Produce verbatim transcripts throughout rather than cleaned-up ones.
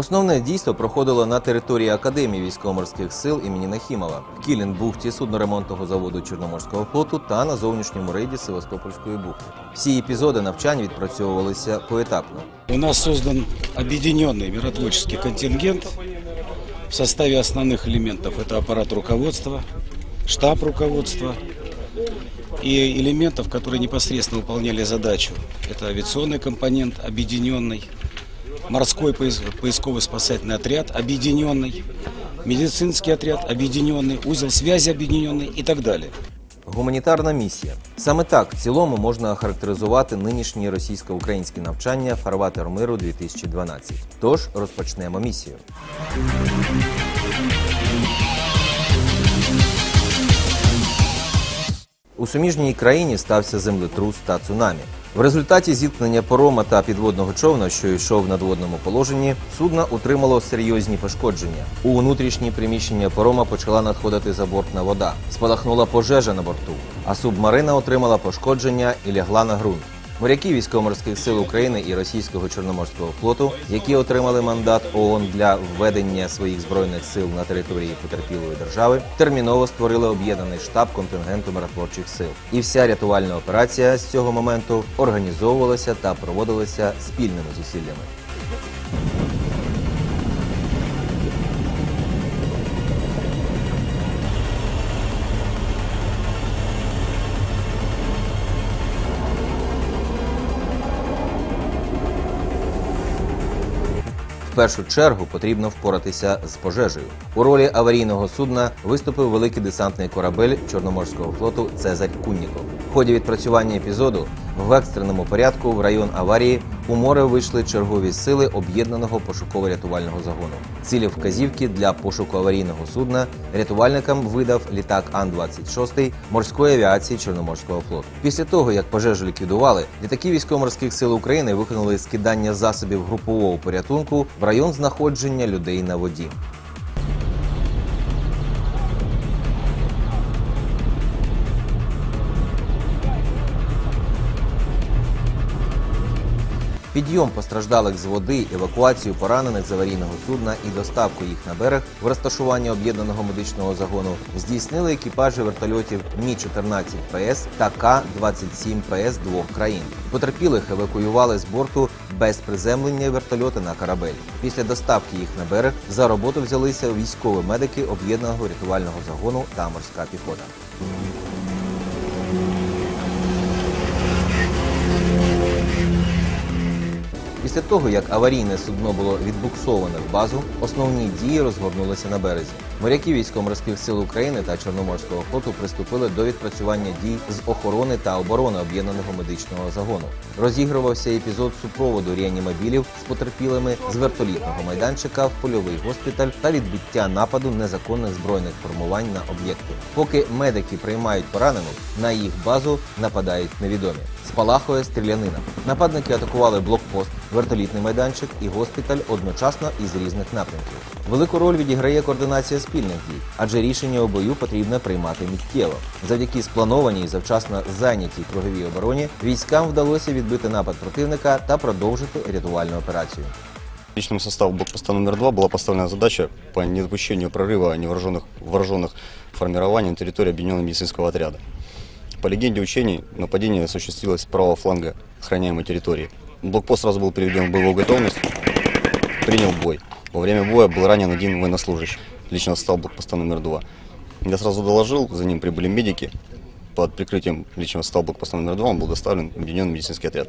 Основне дійство проходило на території Академії військово-морських сил імені Нахімова, в Кілін-бухті судноремонтного заводу Чорноморського флоту та на зовнішньому рейді Севастопольської бухти. Всі епізоди навчань відпрацьовувалися поетапно. У нас создан объединенный миротворческий контингент в составе основных элементов. Это аппарат руководства, штаб руководства и элементов, которые непосредственно выполняли задачу. Это авиационный компонент объединенный, морской поисково-спасательный отряд объединенный, медицинский отряд объединенный, узел связи объединенный и так далее. Гуманітарна місія. Саме так в цілому можна охарактеризувати нинішні російсько-українські навчання «Фарватер миру дві тисячі дванадцять». Тож розпочнемо місію. У суміжній країні стався землетрус та цунамі. В результаті зіткнення парома та підводного човна, що йшов в надводному положенні, судно отримало серйозні пошкодження. У внутрішні приміщення парома почала надходити забортна вода. Спалахнула пожежа на борту, а субмарина отримала пошкодження і лягла на ґрунт. Моряки військово-морських сил України і Російського Чорноморського флоту, які отримали мандат ООН для введення своїх збройних сил на території потерпілої держави, терміново створили об'єднаний штаб контингенту миротворчих сил. І вся рятувальна операція з цього моменту організовувалася та проводилася спільними зусиллями. В першу чергу потрібно впоратися з пожежею. У ролі аварійного судна виступив великий десантний корабель Чорноморського флоту «Цезарь Кунніков». В ході відпрацювання епізоду в екстреному порядку в район аварії у море вийшли чергові сили об'єднаного пошуково-рятувального загону. Цілі вказівки для пошуку аварійного судна рятувальникам видав літак Ан двадцять шість морської авіації Чорноморського флоту. Після того, як пожежу ліквідували, літаки військово-морських сил України виконали скидання засобів групового порятунку в район знаходження людей на воді. Підйом постраждалих з води, евакуацію поранених з аварійного судна і доставку їх на берег в розташування об'єднаного медичного загону здійснили екіпажі вертольотів Мі чотирнадцять Пе Ес та Ка двадцять сім Пе Ес двох країн. Потерпілих евакуювали з борту без приземлення вертольота на корабель. Після доставки їх на берег за роботу взялися військові медики об'єднаного рятувального загону та морська піхота. Після того, як аварійне судно було відбуксоване в базу, основні дії розгорнулися на березі. Моряки військово-морських сил України та Чорноморського флоту приступили до відпрацювання дій з охорони та оборони об'єднаного медичного загону. Розігрувався епізод супроводу реанімобілів з потерпілими з вертолітного майданчика в польовий госпіталь та відбиття нападу незаконних збройних формувань на об'єкти. Поки медики приймають поранених, на їх базу нападають невідомі. Спалахує стрілянина. Нападники атакували блокпост, вертолітний майданчик і госпіталь одночасно із різних напрямків. Велику роль відіграє координація спільних дій, адже рішення у бою потрібно приймати миттєво. Завдяки спланованій і завчасно зайнятій круговій обороні військам вдалося відбити напад противника та продовжити рятувальну операцію. Личному составу блокпоста номер два была поставлена задача по недопущению прорыва невооруженных вооруженных формирований на территории объединенного медицинского отряда. По легенде учений, нападение осуществилось с правого фланга охраняемой территории. Блокпост сразу был переведен в боевую готовность, принял бой. Во время боя был ранен один военнослужащий личного состава блокпоста номер два. Я сразу доложил, за ним прибыли медики. Под прикрытием личного состава блокпоста номер два он был доставлен в объединенный медицинский отряд.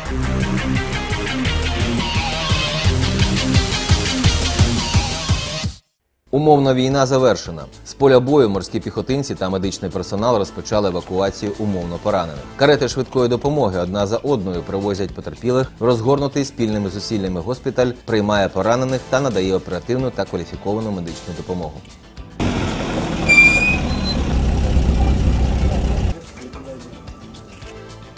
Умовна війна завершена. З поля бою морські піхотинці та медичний персонал розпочали евакуацію умовно поранених. Карети швидкої допомоги одна за одною привозять потерпілих, розгорнутий спільними зусиллями госпіталь приймає поранених та надає оперативну та кваліфіковану медичну допомогу.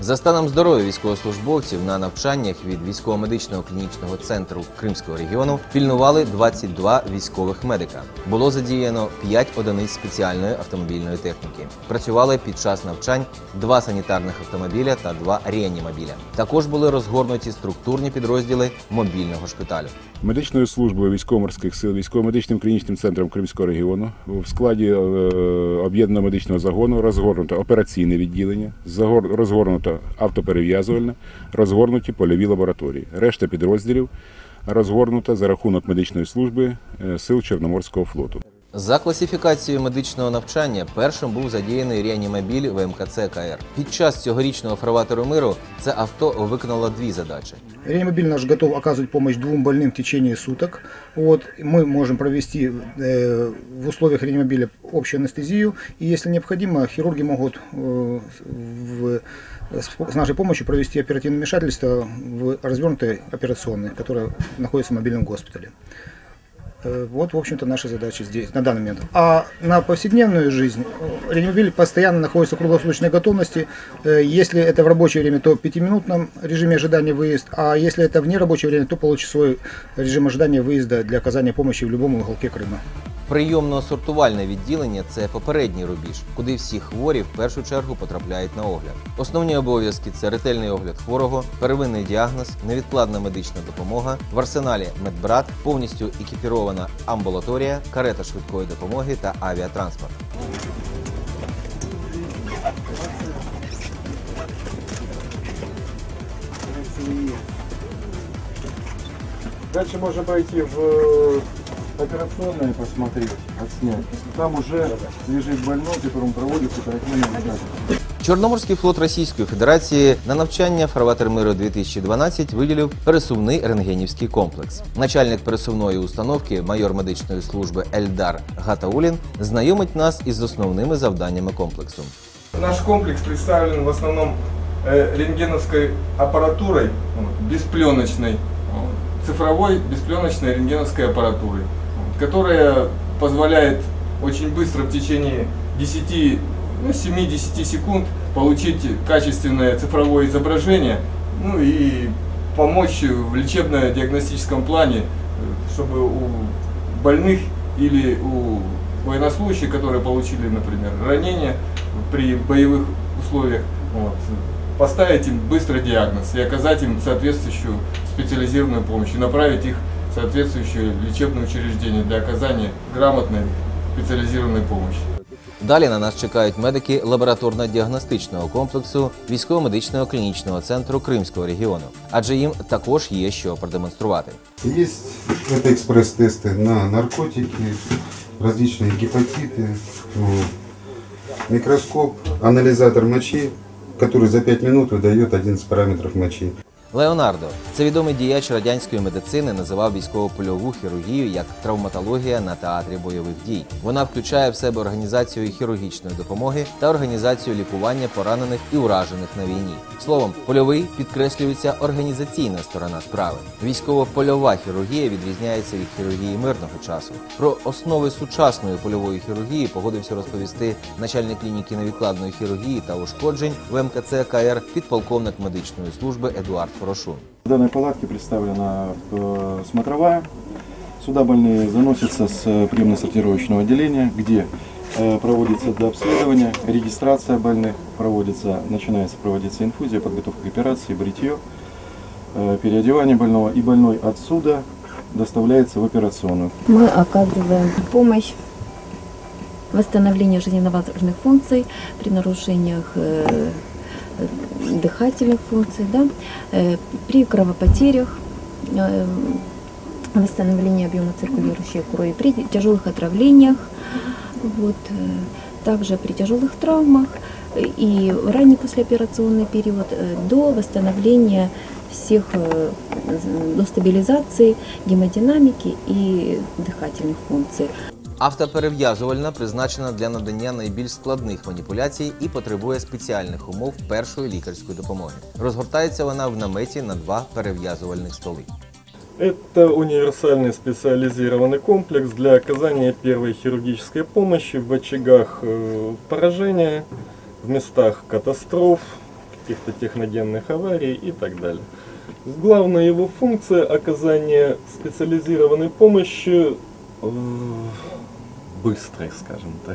За станом здоров'я військовослужбовців на навчаннях від військово-медичного клінічного центру Кримського регіону пільнували двадцять два військових медика. Було задіяно п'ять одиниць спеціальної автомобільної техніки. Працювали під час навчань два санітарних автомобіля та два реанімобіля. Також були розгорнуті структурні підрозділи мобільного шпиталю. Медичною службою військово-морських сил, військово-медичним клінічним центром Кримського регіону в складі е, об'єднаного медичного загону розгорнуто операційне відділення, загор, розгорнуто автоперев'язувальне, розгорнуті польові лабораторії. Решта підрозділів розгорнута за рахунок медичної служби е, сил Чорноморського флоту. За класифікацією медичного навчання першим був задіяний реанімобіль В М К Це К Р. Під час цьогорічного фарватеру миру це авто виконало дві задачі. Реанимобиль наш готов оказывать помощь двум больным в течение суток. Вот, мы можем провести э, в условиях реанимобиля общую анестезию. И если необходимо, хирурги могут э, в, с, с нашей помощью провести оперативное вмешательство в развернутой операционной, которая находится в мобильном госпитале. Вот, в общем-то, наши задачи здесь, на данный момент. А на повседневную жизнь реанимобиль постоянно находится в круглосуточной готовности. Если это в рабочее время, то в пятиминутном режиме ожидания выезд, а если это в нерабочее время, то получасовой режим ожидания выезда для оказания помощи в любом уголке Крыма. Прийомно-сортувальне відділення – це попередній рубіж, куди всі хворі в першу чергу потрапляють на огляд. Основні обов'язки – це ретельний огляд хворого, первинний діагноз, невідкладна медична допомога, в арсеналі медбрат, повністю екіпірована амбулаторія, карета швидкої допомоги та авіатранспорт. Дальше можно пойти в операционное посмотреть, отснять. Там уже лежит больной, которому проводится оперативное вмешательство. Чорноморський флот Російської Федерації на навчання «Фарватер миру дві тисячі дванадцять» виділив пересувний рентгенівський комплекс. Начальник пересувної установки, майор медичної служби Ельдар Гатаулін, знайомить нас із основними завданнями комплексу. Наш комплекс представлен в основном э, рентгеновской аппаратурой, вот, беспленочной, вот, цифровой беспленочной рентгеновской аппаратурой, вот, которая позволяет очень быстро в течение десяти, ну, семи-десяти секунд получить качественное цифровое изображение, ну и помочь в лечебно-диагностическом плане, чтобы у больных или у военнослужащих, которые получили, например, ранения при боевых условиях, вот, поставить им быстрый диагноз и оказать им соответствующую специализированную помощь, и направить их в соответствующее лечебное учреждение для оказания грамотной специализированной помощи. Далі на нас чекають медики лабораторно-діагностичного комплексу військово-медичного клінічного центру Кримського регіону, адже їм також є що продемонструвати. Есть это экспресс-тесты на наркотики, различные гепатиты, микроскоп, анализатор мочи, который за пять минут выдает одиннадцать параметров мочи. Леонардо – це відомий діяч радянської медицини, називав військово-польову хірургію як травматологія на театрі бойових дій. Вона включає в себе організацію хірургічної допомоги та організацію лікування поранених і уражених на війні. Словом, польовий підкреслюється організаційна сторона справи. Військово-польова хірургія відрізняється від хірургії мирного часу. Про основи сучасної польової хірургії погодився розповісти начальник клініки невідкладної хірургії та ушкоджень В М К Це К Р, підполковник медичної служби Едуард Порошун. В данной палатке представлена э, смотровая. Сюда больные заносятся с приемно-сортировочного отделения, где э, проводится дообследование, регистрация больных, проводится, начинается проводиться инфузия, подготовка к операции, бритье, э, переодевание больного, и больной отсюда доставляется в операционную. Мы оказываем помощь в восстановлении жизненно важных функций при нарушениях э, дыхательных функций, да, э, при кровопотерях, э, восстановлении объема циркулирующей крови, при тяжелых отравлениях, вот, э, также при тяжелых травмах и ранний послеоперационный период э, до восстановления всех, э, до стабилизации гемодинамики и дыхательных функций. Автоперев'язувальна призначена для надання найбільш складних маніпуляцій і потребує спеціальних умов першої лікарської допомоги. Розгортається вона в наметі на два перев'язувальних столи. Это универсальный специализированный комплекс для оказания первой хирургической помощи в очагах поражения, в местах катастроф, каких-то техногенных аварий и так далее. Главная его функция – оказание специализированной помощи, э, быстрой, скажем так.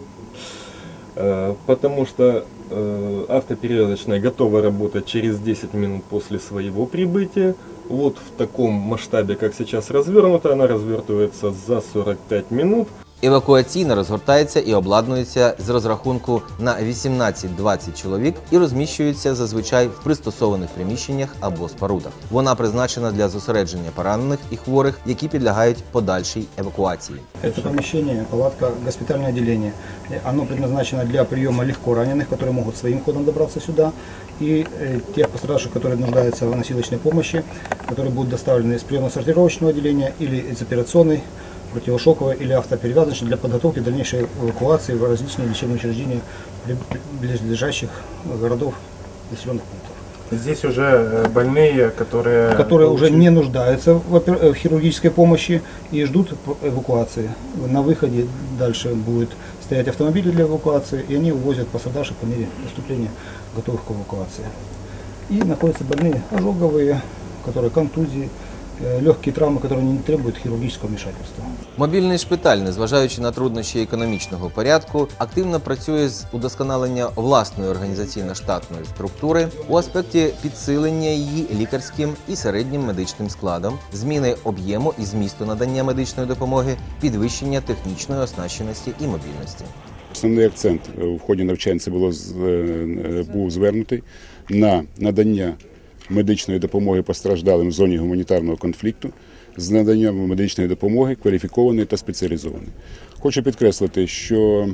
Э, потому что э, автоперевязочная готова работать через десять минут после своего прибытия. Вот в таком масштабе, как сейчас развернута, она развертывается за сорок пять минут. Евакуаційна розгортається і обладнується з розрахунку на вісімнадцять-двадцять чоловік і розміщується зазвичай в пристосованих приміщеннях або спорудах. Вона призначена для зосередження поранених і хворих, які підлягають подальшій евакуації. Это помещение, палатка, госпитальное отделение. Оно предназначено для приема легко раненых, которые могут своим ходом добраться сюда, и э, тех пострадавших, которые нуждаются в носилочной помощи, которые будут доставлены из приемно-сортировочного отделения или из операционной, противошоковой или автоперевязочной для подготовки дальнейшей эвакуации в различные лечебные учреждения близлежащих городов, населенных пунктов. Здесь уже больные, которые... Которые уже не нуждаются в хирургической помощи и ждут эвакуации. На выходе дальше будет стоять автомобили для эвакуации, и они увозят пострадавших по мере поступления готовых к эвакуации. И находятся больные ожоговые, которые контузии, легкі травми, які не требують хірургічного вмішательства. Мобільний шпиталь, незважаючи на труднощі економічного порядку, активно працює з удосконалення власної організаційно-штатної структури у аспекті підсилення її лікарським і середнім медичним складом, зміни об'єму і змісту надання медичної допомоги, підвищення технічної оснащеності і мобільності. Основний акцент в ході навчань це було, був звернутий на надання медичної допомоги постраждалим в зоні гуманітарного конфлікту з наданням медичної допомоги кваліфікованої та спеціалізованої. Хочу підкреслити, що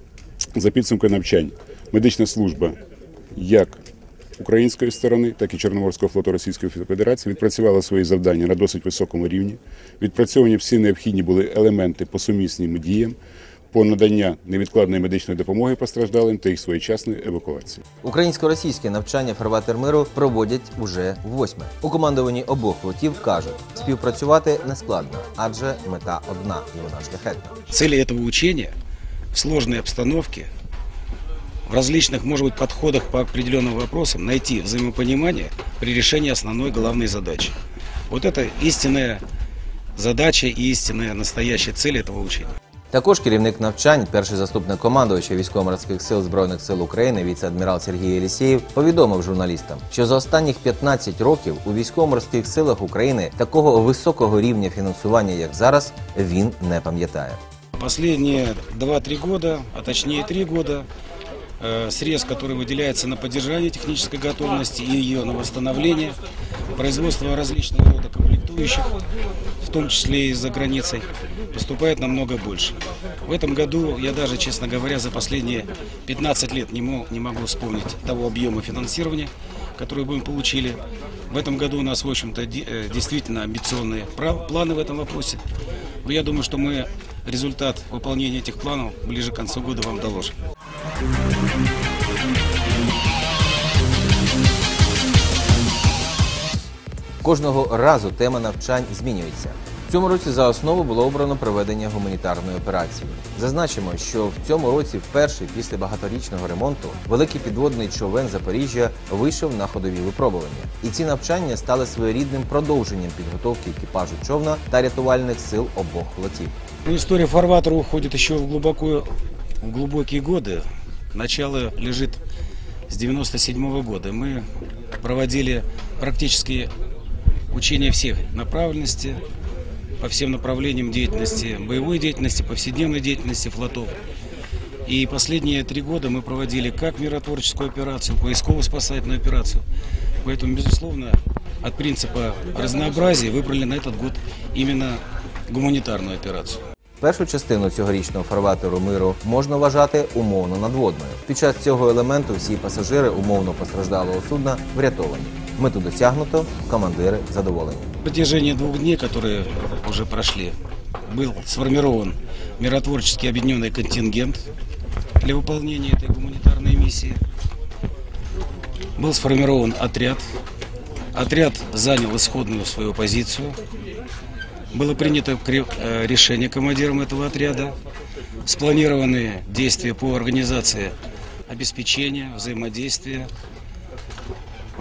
за підсумками навчань медична служба як української сторони, так і Чорноморського флоту Російської Федерації відпрацювала свої завдання на досить високому рівні. Відпрацьовані всі необхідні були елементи по сумісним діям по надання невідкладної медичної допомоги постраждалим та їх своєчасної евакуації. Українсько-російське навчання «Фарватер миру» проводять уже восьме. У командуванні обох флотів кажуть, співпрацювати нескладно, адже мета одна і вона шляхетна. Цели этого учения в сложной обстановке, в различных, может быть, подходах по определенным вопросам найти взаимопонимание при решении основной главной задачи. Вот это истинная задача и истинная настоящая цель этого учения. Також керівник навчань, перший заступник командувача військово-морських сил Збройних сил України, віце-адмірал Сергій Єлісєєв, повідомив журналістам, що за останніх п'ятнадцять років у військово-морських силах України такого високого рівня фінансування, як зараз, він не пам'ятає. Последние два-три года, а точнее три года, срез, который выделяется на поддержание технической готовности и ее на восстановление, производство различного рода комплектующих, в том числе и за границей, поступает намного больше. В этом году я даже, честно говоря, за последние пятнадцать лет не, мог, не могу вспомнить того объема финансирования, который мы получили. В этом году у нас, в общем-то, действительно амбициозные планы в этом вопросе. Но я думаю, что мы результат выполнения этих планов ближе к концу года вам доложим. Кожного разу тема навчань змінюється. В цьому році за основу було обрано проведення гуманітарної операції. Зазначимо, що в цьому році вперше після багаторічного ремонту великий підводний човен «Запоріжжя» вийшов на ходові випробування. І ці навчання стали своєрідним продовженням підготовки екіпажу човна та рятувальних сил обох флотів. История фарватера уходит еще в, глубоко, в глубокие годы. Начало лежит с девяносто седьмого года. Мы проводили практически учения всех направленностей, по всем направлениям деятельности, боевой деятельности, повседневной деятельности флотов. И последние три года мы проводили как миротворческую операцию, поисково-спасательную операцию. Поэтому, безусловно, от принципа разнообразия выбрали на этот год именно гуманитарную операцию. Першу частину цьогорічного фарватеру миру можна вважати умовно надводною. Під час цього елементу всі пасажири умовно постраждалого судна врятовані. Мету досягнуто, командири задоволені. В протяжении двух дней, которые уже прошли, был сформирован миротворческий объединенный контингент для выполнения этой гуманитарной миссии. Был сформирован отряд. Отряд занял исходную свою позицию. Было принято решение командиром этого отряда. Спланированы действия по организации обеспечения, взаимодействия,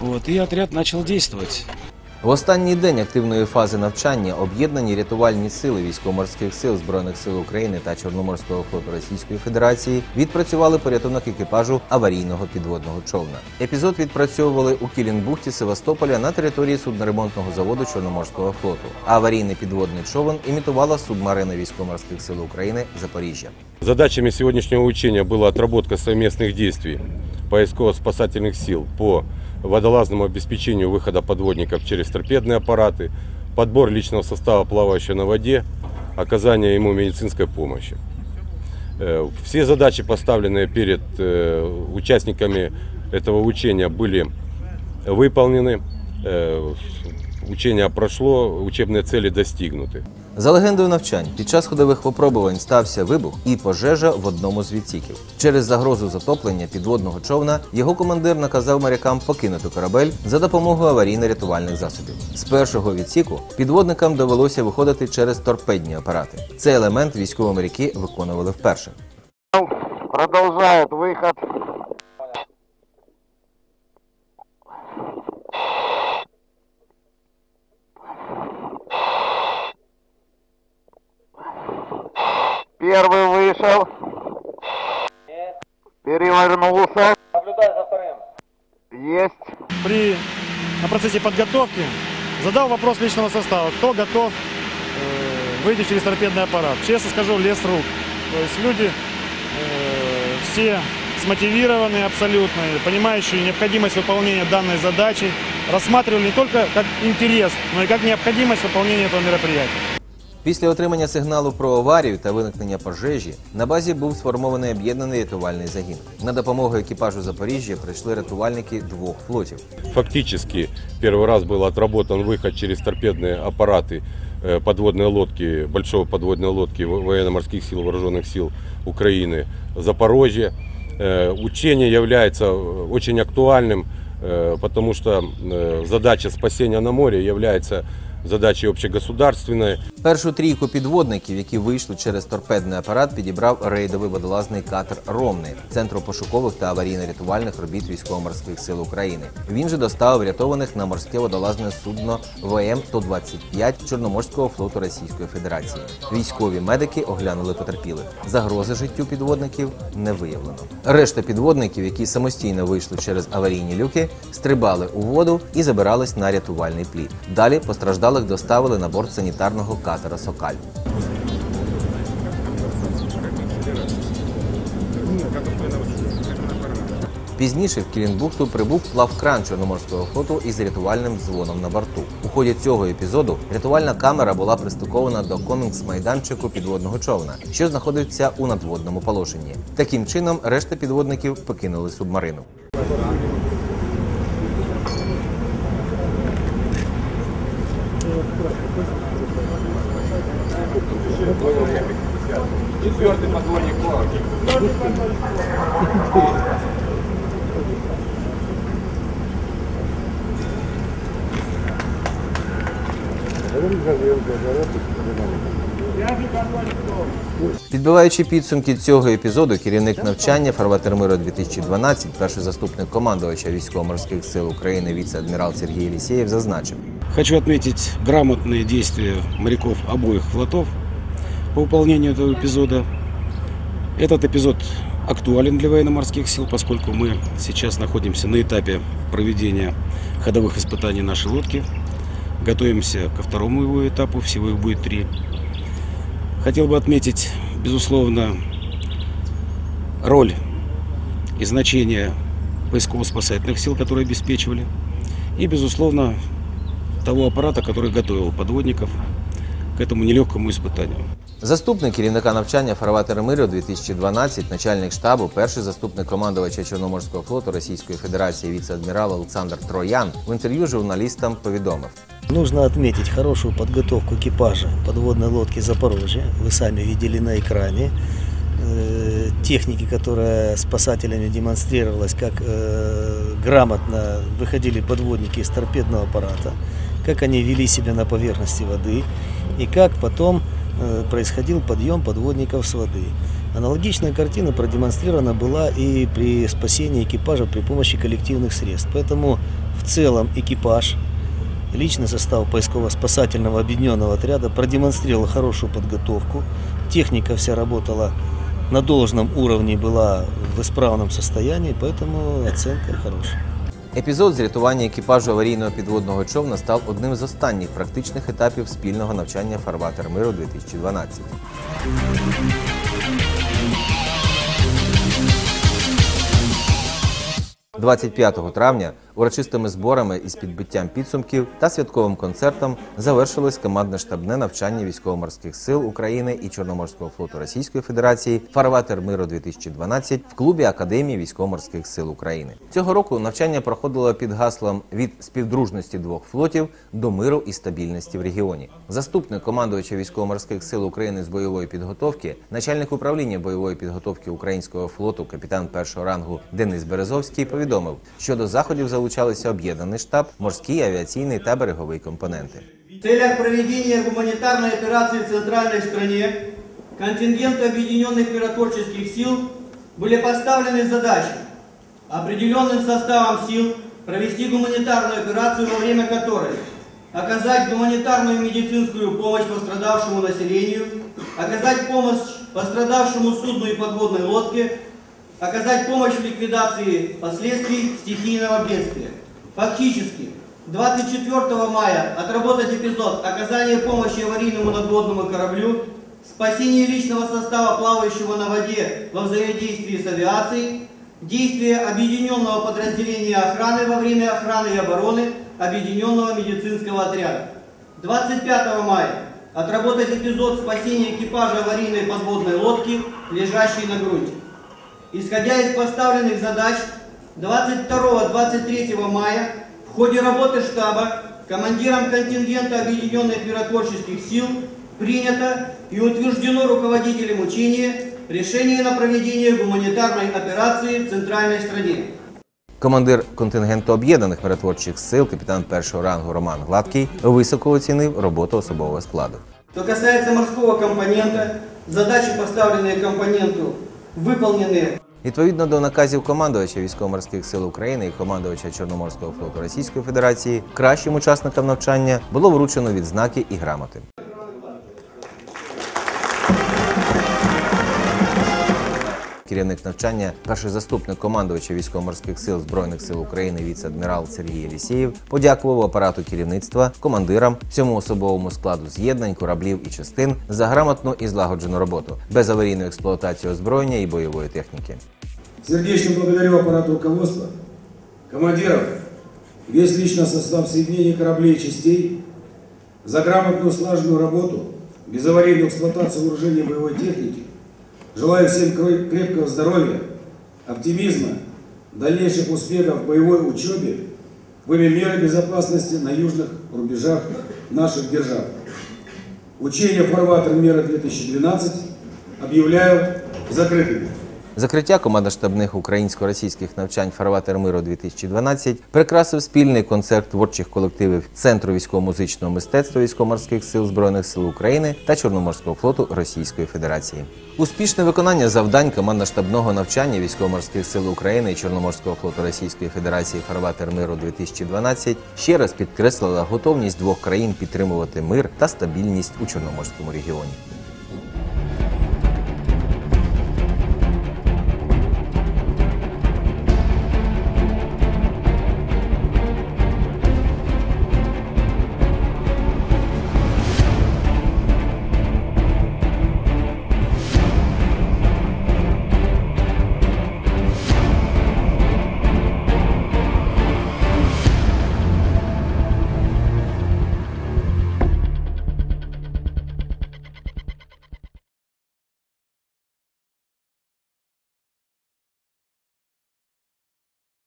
Вот, и отряд начал действовать. В останній день активної фази навчання об'єднані рятувальні сили військово-морських сил Збройних сил України та Чорноморського флоту Російської Федерації відпрацювали порятунок екіпажу аварійного підводного човна. Епізод відпрацьовували у Кілінбухті Севастополя на території судноремонтного заводу Чорноморського флоту. А аварійний підводний човен імітувала субмарина військово-морських сил України «Запоріжжя». Задачами сегодняшнего учения была отработка совместных действий поисково-спасательных сил по водолазному обеспечению выхода подводников через торпедные аппараты, подбор личного состава, плавающего на воде, оказание ему медицинской помощи. Все задачи, поставленные перед участниками этого учения, были выполнены. Учение прошло, учебные цели достигнуты. За легендою навчань, під час ходових випробувань стався вибух і пожежа в одному з відсіків. Через загрозу затоплення підводного човна його командир наказав морякам покинути корабель за допомогою аварійно-рятувальних засобів. З першого відсіку підводникам довелося виходити через торпедні апарати. Цей елемент військові моряки виконували вперше. Продовжують вихід. Первый вышел. Перевернулся. Наблюдай за вторым. Есть. При на процессе подготовки задал вопрос личного состава, кто готов э, выйти через торпедный аппарат. Честно скажу, лез рук. То есть люди э, все смотивированные абсолютно, понимающие необходимость выполнения данной задачи, рассматривали не только как интерес, но и как необходимость выполнения этого мероприятия. Після отримання сигналу про аварію та виникнення пожежі на базі був сформований об'єднаний рятувальний загін. На допомогу екіпажу «Запоріжжя» прийшли рятувальники двох флотів. Фактически первый раз был отработан выход через торпедные аппараты подводной лодки, большой подводной лодки военно-морских сил, вооруженных сил Украины «Запорожье». Учение является очень актуальным, потому что задача спасения на море является задачі общегосударственної. Першу трійку підводників, які вийшли через торпедний апарат, підібрав рейдовий водолазний катер «Ромний» Центру пошукових та аварійно-рятувальних робіт Військово-морських сил України. Він же доставив врятованих на морське водолазне судно В М сто двадцять п'ять Чорноморського флоту Російської Федерації. Військові медики оглянули потерпілих. Загрози життю підводників не виявлено. Решта підводників, які самостійно вийшли через аварійні люки, стрибали у воду і забирались на рятувальний плід. Далі постраждали доставили на борт санітарного катера «Сокаль». Пізніше в Кілінбухту прибув плавкран Чорноморського флоту із рятувальним дзвоном на борту. У ході цього епізоду рятувальна камера була пристикована до конекс-майданчику підводного човна, що знаходиться у надводному положенні. Таким чином, решта підводників покинули субмарину. Четвертый подводник плавает. Підбиваючи підсумки цього епізоду, керівник навчання «Фарватер миру дві тисячі дванадцять», перший заступник командувача Військово-морських сил України віце-адмірал Сергій Елисеєв зазначив. Хочу отметить грамотные действия моряков обоих флотов по выполнению этого эпизода. Этот эпизод актуален для военно-морских сил, поскольку мы сейчас находимся на этапе проведения ходовых испытаний нашей лодки. Готовимся ко второму его этапу, всего их будет три. Хотел бы отметить, безусловно, роль и значение поисково-спасательных сил, которые обеспечивали, и, безусловно, того аппарата, который готовил подводников к этому нелегкому испытанию. Заступник керівника навчання «Фарватер миру дві тисячі дванадцять», начальник штабу, перший заступник командувача Чорноморського флоту Російської Федерації віце-адмірал Олександр Троян в интервью журналистам повідомив. Нужно отметить хорошую подготовку экипажа подводной лодки «Запорожье». Вы сами видели на экране техники, которая спасателями демонстрировалась, как грамотно выходили подводники из торпедного аппарата, как они вели себя на поверхности воды и как потом происходил подъем подводников с воды. Аналогичная картина продемонстрирована была и при спасении экипажа при помощи коллективных средств. Поэтому В целом экипаж, личный состав поисково-спасательного объединенного отряда продемонстрировал хорошую подготовку. Техника вся работала на должном уровне, была в исправном состоянии, поэтому оценка хорошая. Епізод з рятування екіпажу аварійного підводного човна став одним з останніх практичних етапів спільного навчання «Фарватер миру-дві тисячі дванадцять». двадцять п'ятого травня урочистими зборами із підбиттям підсумків та святковим концертом завершилось командно-штабне навчання Військово-морських сил України і Чорноморського флоту Російської Федерації «Фарватер миру-дві тисячі дванадцять» в клубі Академії Військово-морських сил України. Цього року навчання проходило під гаслом «Від співдружності двох флотів до миру і стабільності в регіоні». Заступник командувача Військово-морських сил України з бойової підготовки, начальник управління бойової підготовки Українського флоту, капітан першого рангу Денис Березовський повідомив, що до заходів залучалися об'єднаний штаб, морський, авіаційний та береговий компоненти. В целях проведения гуманитарной операции в центральной стране контингенту объединенных миротворческих сил были поставлены задачи определенным составом сил провести гуманитарную операцию, во время которой оказать гуманитарную и медицинскую помощь пострадавшему населению, оказать помощь пострадавшему судну и подводной лодке, оказать помощь в ликвидации последствий стихийного бедствия. Фактически, двадцать четвёртого мая отработать эпизод оказания помощи аварийному надводному кораблю, спасение личного состава, плавающего на воде во взаимодействии с авиацией, действия объединенного подразделения охраны во время охраны и обороны объединенного медицинского отряда. двадцать пятого мая отработать эпизод спасения экипажа аварийной подводной лодки, лежащей на грунте. Исходя из поставленных задач, двадцать второго — двадцать третьего мая в ходе работы штаба командиром контингента Объединенных миротворческих сил принято и утверждено руководителем учения решение на проведение гуманитарной операции в центральной стране. Командир контингенту об'єднаних миротворчих сил, капітан першого рангу Роман Гладкий, високо оцінив роботу особового складу. Что касается морского компонента, задачи, поставленные компоненту, выполнены. Відповідно до наказів командувача Військово-морських сил України і командувача Чорноморського флоту Російської Федерації, кращим учасникам навчання було вручено відзнаки і грамоти. Керівник навчання, перший заступник командувача Військово-морських сил Збройних сил України віце-адмірал Сергій Єлісєєв подякував апарату керівництва, командирам, всьому особовому складу з'єднань, кораблів і частин за грамотну і злагоджену роботу, безаварійну експлуатацію озброєння і бойової техніки. Сердечно благодарю аппарату руководства, командиров, весь личный состав соединений кораблей и частей за грамотную слаженную работу, безаварийную эксплуатацию вооружения и боевой техники. Желаю всем крепкого здоровья, оптимизма, дальнейших успехов в боевой учебе в имя мира и безопасности на южных рубежах наших держав. Учения «Фарватер мира-дві тисячі дванадцять» объявляю закрытыми. Закриття командно-штабних українсько-російських навчань «Фарватер миру-дві тисячі дванадцять» прикрасив спільний концерт творчих колективів Центру військово-музичного мистецтва Військово-морських сил Збройних сил України та Чорноморського флоту Російської Федерації. Успішне виконання завдань командно-штабного навчання Військово-морських сил України і Чорноморського флоту Російської Федерації «Фарватер миру-дві тисячі дванадцять» ще раз підкреслила готовність двох країн підтримувати мир та стабільність у Чорноморському регіоні.